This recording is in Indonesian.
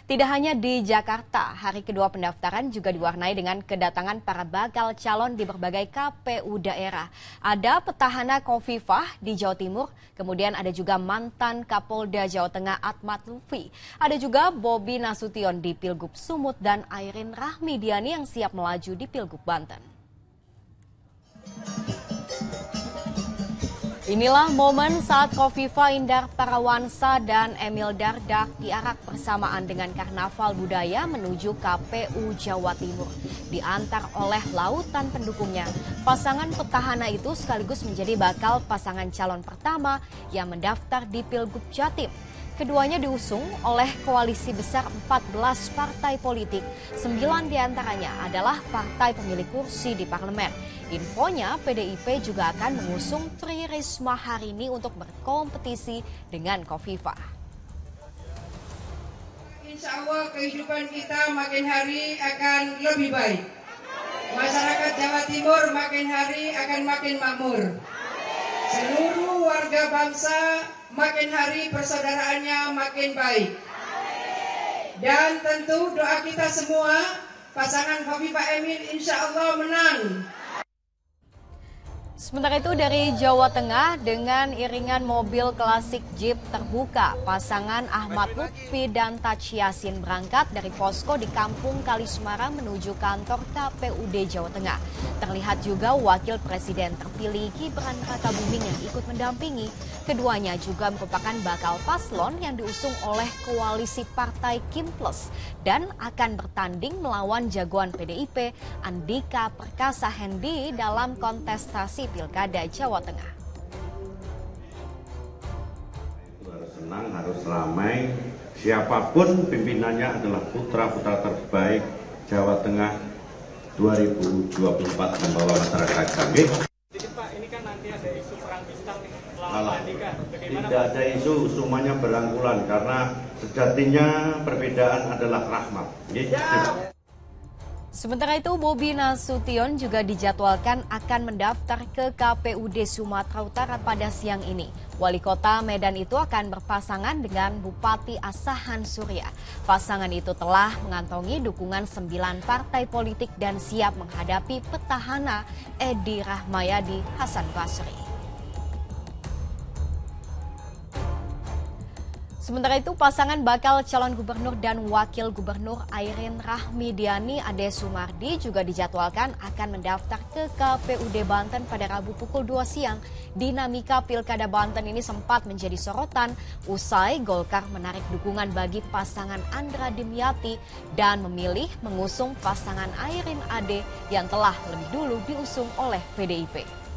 Tidak hanya di Jakarta, hari kedua pendaftaran juga diwarnai dengan kedatangan para bakal calon di berbagai KPU daerah. Ada petahana Khofifah di Jawa Timur, kemudian ada juga mantan Kapolda Jawa Tengah Ahmad Lutfi. Ada juga Bobi Nasution di Pilgub Sumut dan Airin Rahmidiani yang siap melaju di Pilgub Banten. Inilah momen saat Khofifah Indar Parawansa dan Emil Dardak diarak bersamaan dengan karnaval budaya menuju KPU Jawa Timur. Diantar oleh lautan pendukungnya, pasangan petahana itu sekaligus menjadi bakal pasangan calon pertama yang mendaftar di Pilgub Jatim. Keduanya diusung oleh koalisi besar 14 partai politik. 9 diantaranya adalah partai pemilik kursi di parlemen. Infonya PDIP juga akan mengusung Tri Risma hari ini untuk berkompetisi dengan Khofifah. Insya Allah kehidupan kita makin hari akan lebih baik. Masyarakat Jawa Timur makin hari akan makin makmur. Seluruh warga bangsa makin hari persaudaraannya makin baik. Dan tentu doa kita semua, pasangan Khofifah Emil insya Allah menang. Sementara itu dari Jawa Tengah dengan iringan mobil klasik Jeep terbuka, pasangan Ahmad Lutfi dan Taj Yassin berangkat dari posko di Kampung Kali Semarang menuju kantor KPUD Jawa Tengah. Terlihat juga Wakil Presiden terpilih Gibran Rakabuming yang ikut mendampingi. Keduanya juga merupakan bakal paslon yang diusung oleh koalisi Partai Kim Plus dan akan bertanding melawan jagoan PDIP Andika Perkasa Hendi dalam kontestasi Pilkada Jawa Tengah. Harus senang, harus ramai. Siapapun pimpinannya adalah putra-putra terbaik Jawa Tengah 2024 membawa masyarakat kami. Pak, ini kan nanti ada isu perang bintang Kalau Andika. tidak ada isu, semuanya berangkulan karena sejatinya perbedaan adalah rahmat. Sementara itu, Bobi Nasution juga dijadwalkan akan mendaftar ke KPUD Sumatera Utara pada siang ini. Wali Kota Medan itu akan berpasangan dengan Bupati Asahan Surya. Pasangan itu telah mengantongi dukungan 9 partai politik dan siap menghadapi petahana Edi Rahmayadi Hasan Basri. Sementara itu, pasangan bakal calon gubernur dan wakil gubernur Airin Rahmidiani Ade Sumardi juga dijadwalkan akan mendaftar ke KPUD Banten pada Rabu pukul 2 siang. Dinamika Pilkada Banten ini sempat menjadi sorotan usai Golkar menarik dukungan bagi pasangan Andra Dimyati dan memilih mengusung pasangan Airin Ade yang telah lebih dulu diusung oleh PDIP.